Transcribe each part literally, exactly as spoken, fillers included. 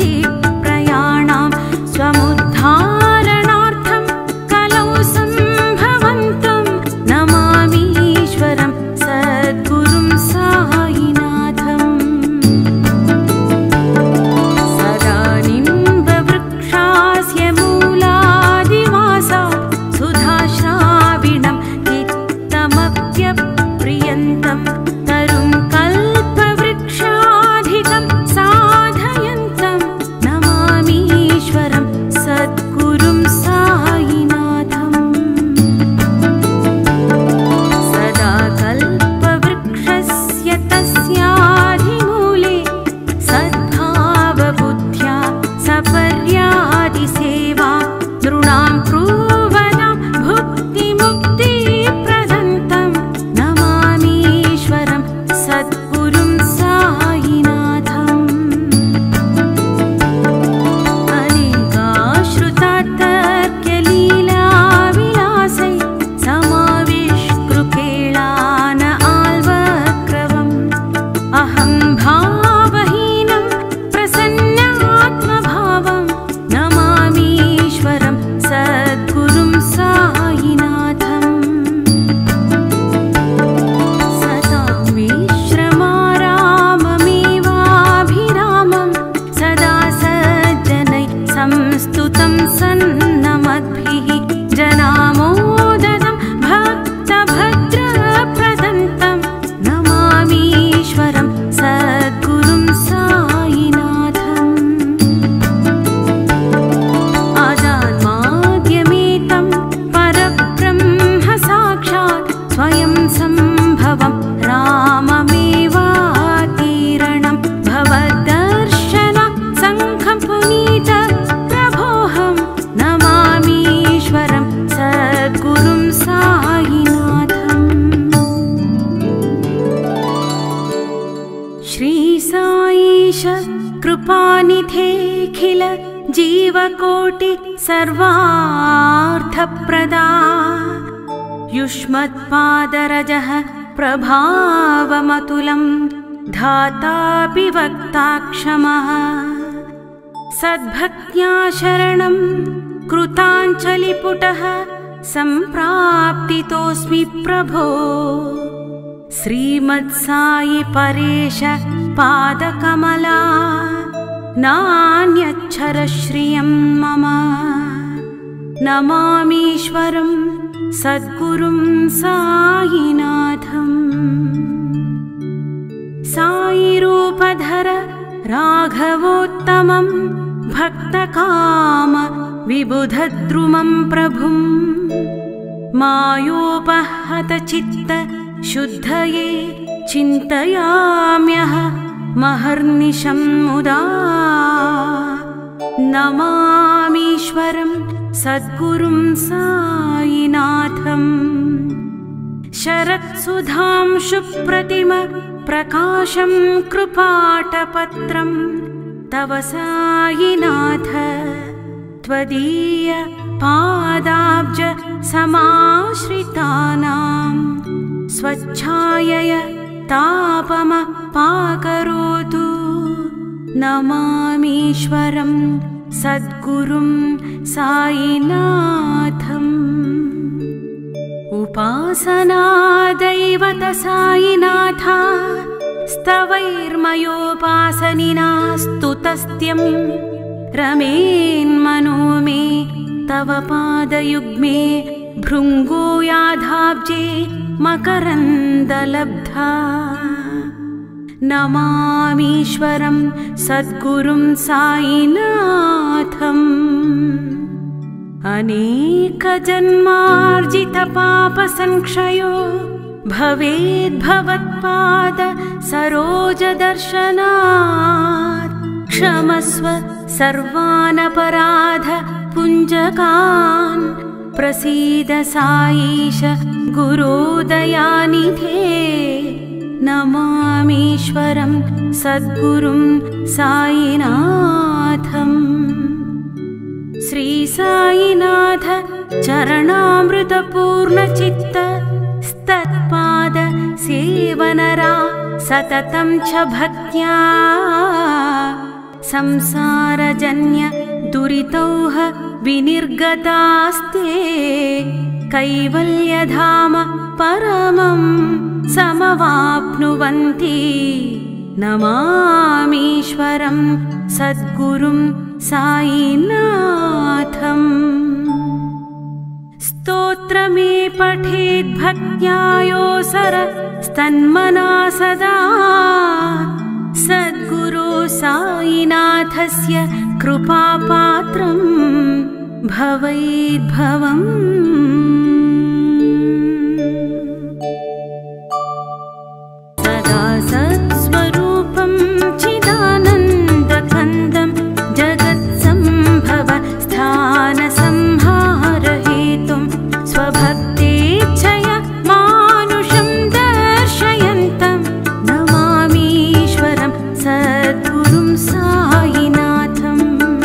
प्रयाणां स्वमुद्धारणार्थं कलौ सम्भवन्तं नमामीश्वरं सद्गुरुं साईनाथम्। सदा निम्बवृक्षास्य मूलादिवासा सुधाश्राविणं चित्तमप्यप्रियन्तं तरुं कल्पवृक्षाधिकं साधयन्तं नमामीश्वरं सद्गुरुं साईनाथम्। सदा कल्पवृक्षस्य तस्याधिमूले सद्भावबुद्ध्या सपर्यादिसेवा नृणां प्रूवदां भुक्तिमुक्तिप्रदन्तं नमामीश्वरं सद्गुरुं साईनाथम्। अनेकाश्रुतात्तर्क्यलीलाविलासै समाविष्कृकेलान आल्वक्रवम् अहं भावहीनं प्रसन्नात्मभावं नमामीश्वरं सद्गुरुं साईनाथम्। सदां विश्रमाराममेवाभिरामं सदा सज्जनैः संस्तुतं सन्नमद्भिः जनामोदनं भक्तभद्रप्रदन्तं नमामीश्वरं सद्गुरुं साईनाथम्। आजान्माद्यमेतं परब्रह्म साक्षात् स्वयं सम्भवं राममेवातीरणं भवद्दर्शन सङ्घं पुनीत प्रभोऽहं नमामीश्वरं सद्गुरुं साईनाथम्। श्री साईश कृपानिधेऽखिल जीवकोटि सर्वार्थप्रदा युष्मत्पादरजः प्रभावमतुलं धातापि वक्ता क्षमः सद्भक्त्या शरणं कृताञ्जलिपुटः सम्प्राप्तितोऽस्मि प्रभो। श्रीमत्साई परेश पादकमला नान्यच्छरश्रियं मम नमामीश्वरं सद्गुरुं साईनाथम्। साईरूपधर राघवोत्तमं भक्तकाम विबुधद्रुमं प्रभुं मायोपहतचित्त शुद्धये चिन्तयाम्यह महर्निशं मुदा नमामीश्वरं सद्गुरुं साईनाथम्। शरत्सुधांशुप्रतिम प्रकाशं कृपाटपत्रं तव साईनाथ त्वदीय पादाब्ज समाश्रितानां स्वच्छायय तापमपाकरोतु नमामीश्वरं सद्गुरुं साईनाथम्। उपासना दैवत साईनाथा स्तवैर्मयोपासनिना स्तुतस्त्यं रमेन्मनो मे तव पादयुग्मे भृङ्गो याधाब्जे मकरन्दलब्धा नमामीश्वरं सद्गुरुं साईनाथम्। अनेकजन्मार्जितपापसंक्षयो भवेद्भवत्पाद सरोजदर्शनात् क्षमस्व सर्वानपराध पुञ्जकान् प्रसीद साईश गुरोदयानिधे नमामीश्वरं सद्गुरुं साईनाथम्। श्री साईनाथ चरणामृतपूर्णचित्त स्तत्पाद सेवनरा सततं च भक्त्या संसारजन्य दुरितौह विनिर्गतास्ते कैवल्यधाम परमं समवाप्नुवन्ति नमामीश्वरं सद्गुरुं साईनाथम् स्तोत्रमे पठेद्भक्त्या योऽसर स्तन्मना सदा सद्गुरो साईनाथस्य कृपापात्रं भवेद्भवम् सदा सत्स्वरूपं चिदानन्दकन्दं जगत्सम्भव स्थानसंहारहेतुं स्वभक्तेच्छया मानुषं दर्शयन्तं नमामीश्वरं सद्गुरुं साईनाथम्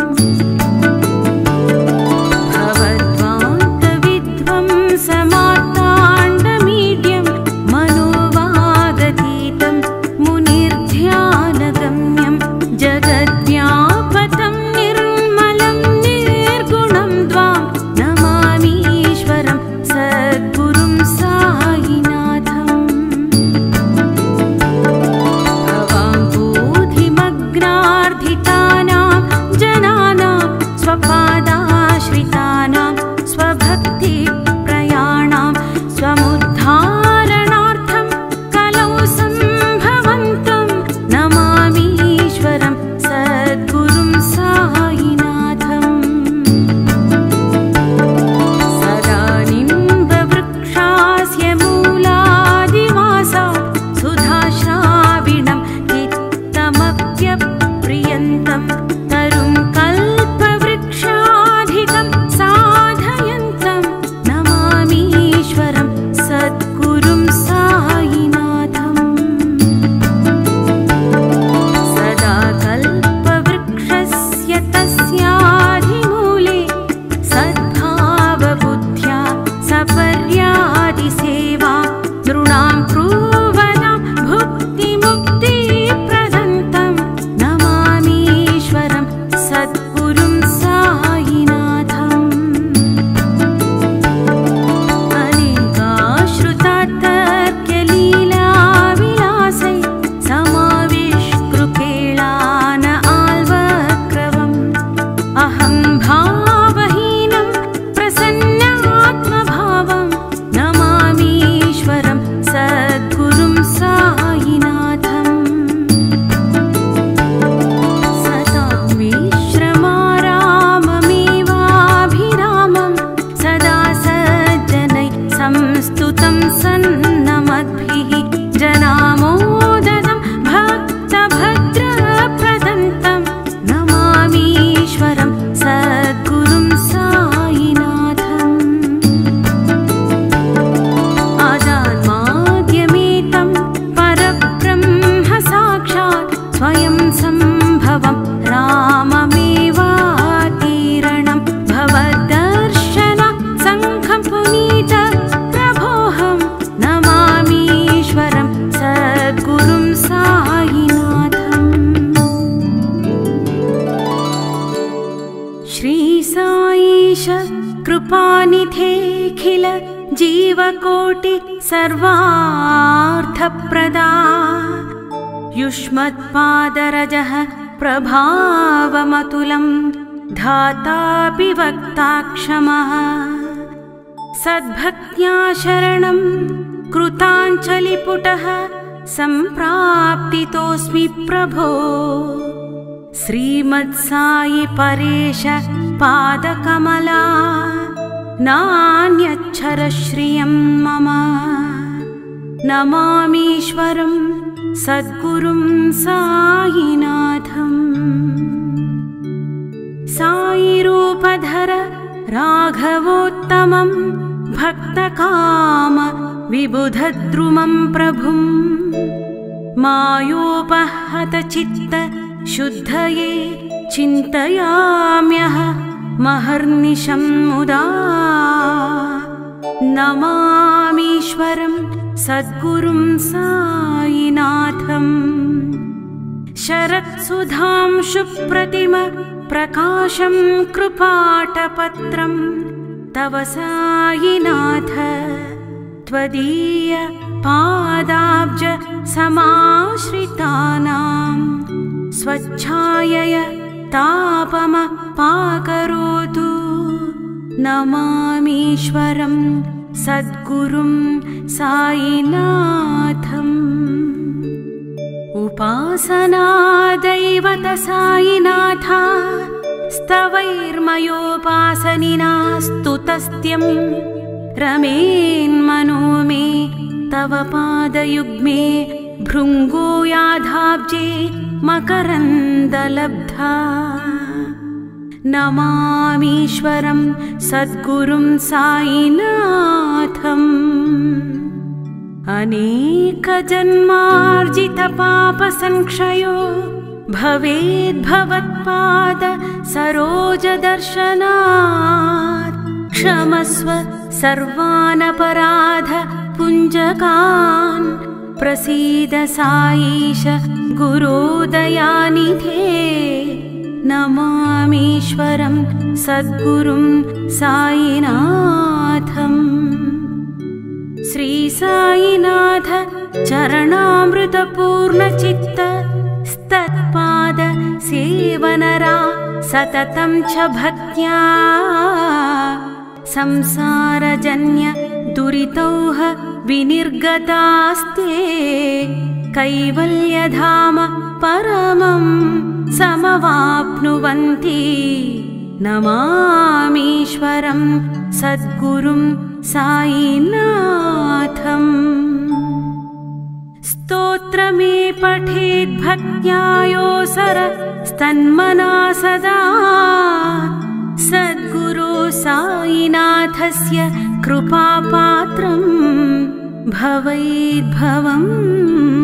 भवद्वान्तविध्वंसमार्ताण्डमीड्यं मनोवागतीतं मुनिर्ध्यानगम्यं जगद्व्यापतं निर्मलं निर्गुणं द्वां नमामीश्वरं सद्गुरुं साईनाथम् भवाम्बोधिमग्नार्धितानां जनानां स्वपादाश्रितानां स्वभक्तिप्रयाणां स्वमुद्धारणार्थं कलौ सम्भवन्तं नमामीश्वरं सद्गुरुं साईनाथम् सदा निम्बवृक्षास्य मूलादिवासात् सुधाश्राविणं चित्तमप्यप्रियन्तं तरुं कल्पवृक्षाधिकं साधयन्तं नमामीश्वरं सद्गुरुं साईनाथम् सदा कल्पवृक्षस्य तस्याधिमूले सद्भावबुद्ध्या सपर्यादिसेवा नृणां प्रूवदां भुक्तिमुक्तिप्रदन्तं नमामीश्वरं सद्गुरुं साईनाथम् अनेकाश्रुततर्क्यलीलाविलासै समाविष्कृकेलान आल्वक्रवम् अहं भावहीनं प्रसन्नात्मभावं नमामीश्वरं सद्गुरुं साईनाथम् सदा विश्रमाराममेवाभिरामं सदा सज्जनैः संस्तुतं सन्नमद्भिः जनामोदनं भक्तभद्रप्रदन्तं नमामीश्वरं सद्गुरुं साईनाथम् आजान्माद्यमेतं परब्रह्म साक्षात् स्वयं सम्भवं राममेवातीरणं भवद्दर्शन सङ्घं पुनीत प्रभोऽहं नमामीश्वरं सद्गुरुं साईनाथम् श्री साईश कृपानिधेऽखिल जीवकोटि सर्वार्थप्रदा युष्मत्पादरजः प्रभावमतुलं धातापि वक्ताक्षमः सद्भक्त्या शरणं कृताञ्जलिपुटः सम्प्राप्तितोऽस्मि प्रभो श्रीमत्साई परेश पादकमला नान्यच्छरश्रियं मम नमामीश्वरं सद्गुरुं साईनाथम् साईरूपधर राघवोत्तमं भक्तकाम विबुधद्रुमं प्रभुं मायोपहतचित्त शुद्धये चिन्तयाम्यह महर्निशं मुदा नमामीश्वरं सद्गुरुं साईनाथम् शरत्सुधांशुप्रतिम प्रकाशं कृपाटपत्रं तव सायिनाथ त्वदीय पादाब्ज समाश्रितानां स्वच्छायय तापमपाकरोतु। नमामीश्वरं सद्गुरुं सायिनाथम्। उपासना दैवत सायिनाथ स्तवैर्मयोपासनिना स्तुतस्त्यं रमेन्मनो मे तव पादयुग्मे भृङ्गो याधाब्जे मकरन्दलब्धा। नमामीश्वरं सद्गुरुं सायिनाथम्। अनेकजन्मार्जितपापसंक्षयो भवेद्भवत्पाद सरोजदर्शनात् क्षमस्व सर्वानपराध पुञ्जकान् प्रसीद साईश गुरोदयानिधे। नमामीश्वरं सद्गुरुं सायिनाथम्। श्री सायिनाथ चरणामृतपूर्णचित्त स्तत्पाद सेवनरा सततं च भक्त्या संसारजन्य दुरितौह विनिर्गतास्ते कैवल्यधाम परमं समवाप्नुवन्ति। नमामीश्वरं सद्गुरुं सायिनाथम्। स्तोत्रमे पठेद्भक्त्या योऽसर स्तन्मना सदा सद्गुरो सायिनाथस्य कृपापात्रं भवेद्भवम्।